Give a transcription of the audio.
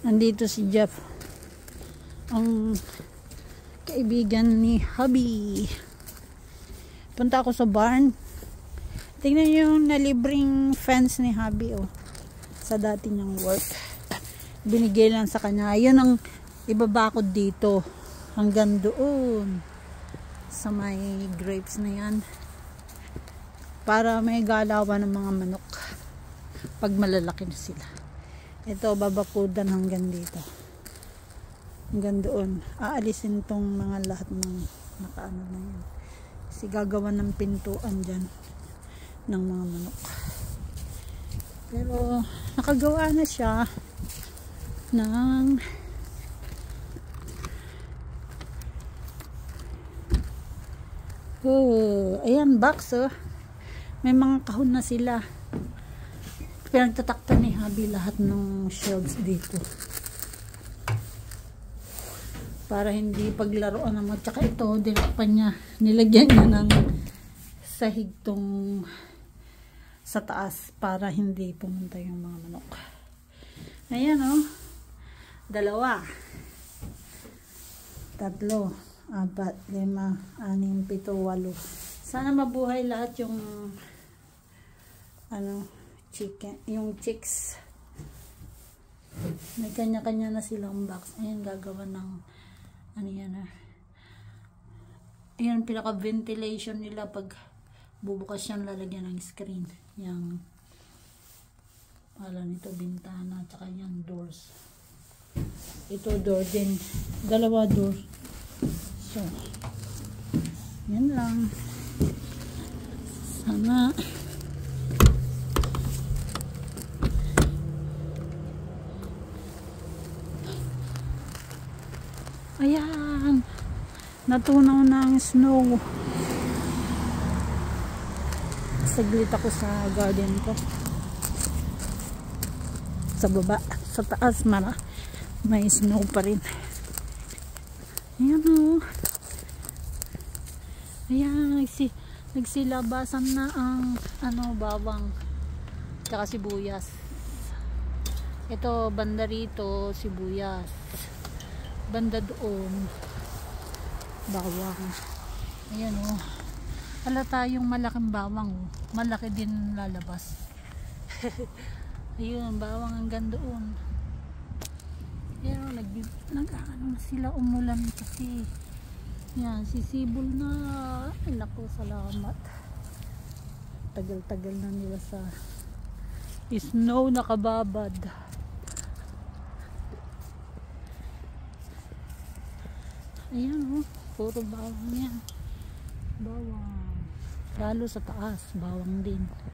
Nandito si Jeff, ang kaibigan ni hubby. Punta ako sa barn. Tingnan nyo yung nalibreng fence ni hubby, oh, sa dati niyang work. Binigay lang sa kanya. Yun ang ibabakod dito hanggang doon sa may grapes na yan, para may galawan ng mga manok pag malalaki na sila. Ito, babakudan hanggang dito, hanggang doon. Aalisin tong mga lahat ng nakaano na yan, kasi gagawa ng pintuan dyan ng mga manok. Pero nakagawa na siya ng ayan, box, oh. May mga kahon na sila. Pinagtatakpan ni hubby lahat ng shelves dito para hindi paglaruan naman. Tsaka ito, dinakpan niya, nilagyan niya ng sahig tong sa taas para hindi pumunta yung mga manok. Ayan, oh, 2, 3, 4, 5, 6, 7, 8. Sana mabuhay lahat yung chicken, yung chicks. May kanya-kanya na silang box. Ayan, gagawa ng yan, ayan, pinaka-ventilation nila. Pag bubukas yan, lalagyan ng screen. Yang pala nito, bintana, tsaka yan, doors. Ito, door din. 2 door. So, yan lang. Sana ayan, natunaw na ang snow. Saglit ako sa garden ko. Sa baba, sa taas, may snow pa rin. Ayan, oh. Ayan, nagsilabasan na ang bawang tsaka sibuyas. Ito, banda rito sibuyas, banda doon bawang. Ayan, oh, halata yung malaking bawang, oh. Malaki din lalabas. Ayun, bawang hanggang doon. Pero nag-ano na sila, umulan kasi. Yan, sisibol na. Ay, naku, salamat. Tagal-tagal na nila sa snow nakababad. Ayan, oh, puro bawang yan. Bawang. Lalo sa taas, bawang din.